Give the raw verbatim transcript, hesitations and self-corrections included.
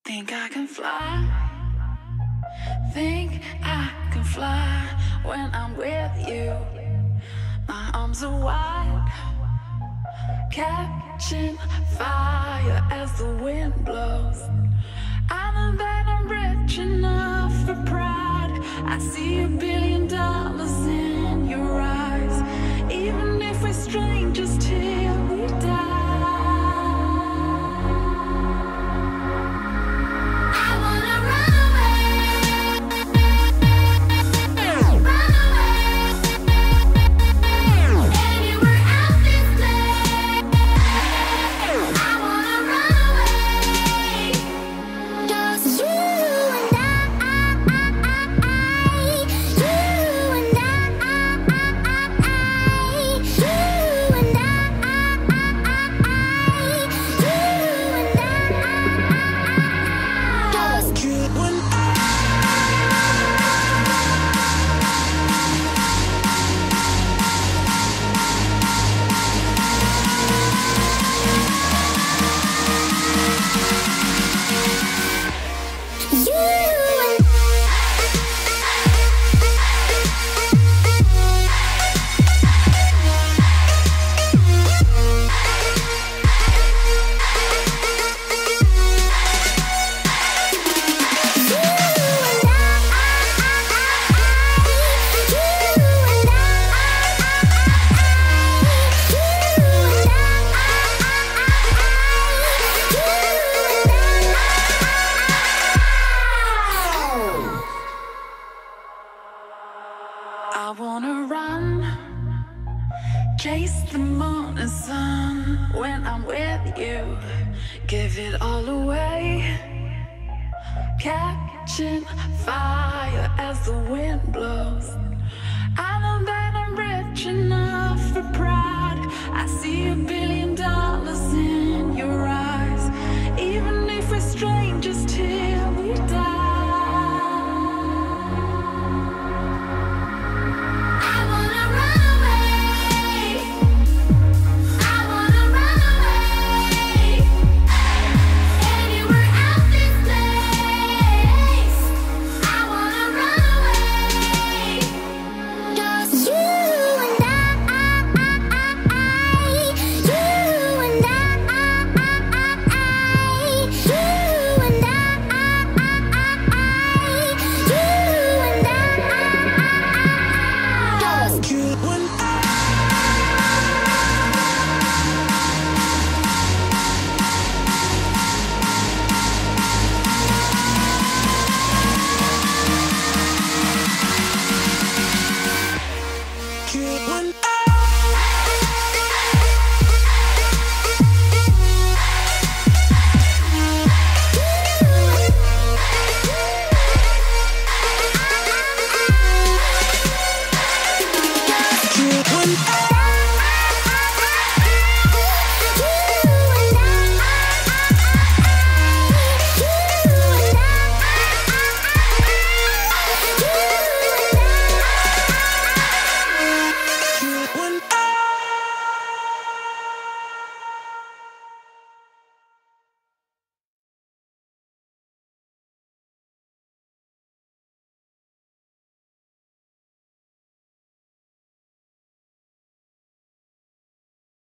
Think I can fly, think I can fly when I'm with you. My arms are wide, catching fire as the wind blows. I know that I'm rich enough for pride. I see a billion dollars in your eyes, even if we're strangers till we die. I wanna run, chase the morning sun when I'm with you. Give it all away, catching fire as the wind blows. I know that I'm rich enough for pride. I see a